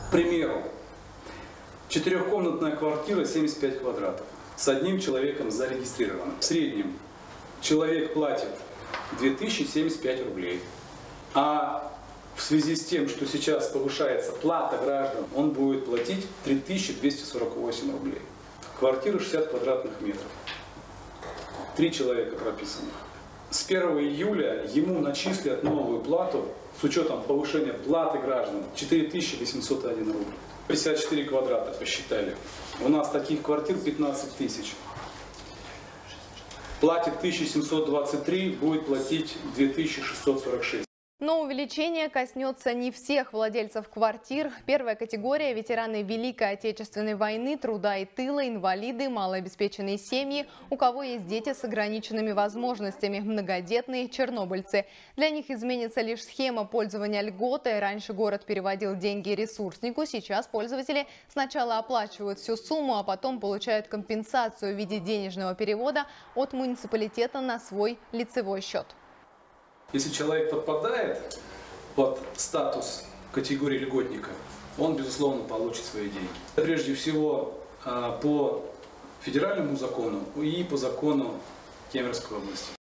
К примеру, четырехкомнатная квартира 75 квадратов с одним человеком зарегистрированным. В среднем человек платит 2075 рублей. А в связи с тем, что сейчас повышается плата граждан, он будет платить 3248 рублей. Квартира 60 квадратных метров. 3 человека прописаны. С 1 июля ему начислят новую плату с учетом повышения платы граждан 4801 рубль. 54 квадрата посчитали. У нас таких квартир 15 тысяч. Платит 1723, будет платить 2646. Но увеличение коснется не всех владельцев квартир. Первая категория – ветераны Великой Отечественной войны, труда и тыла, инвалиды, малообеспеченные семьи, у кого есть дети с ограниченными возможностями, многодетные, чернобыльцы. Для них изменится лишь схема пользования льготой. Раньше город переводил деньги ресурснику, сейчас пользователи сначала оплачивают всю сумму, а потом получают компенсацию в виде денежного перевода от муниципалитета на свой лицевой счет. Если человек подпадает под статус категории льготника, он, безусловно, получит свои деньги. Прежде всего, по федеральному закону и по закону Кемеровской области.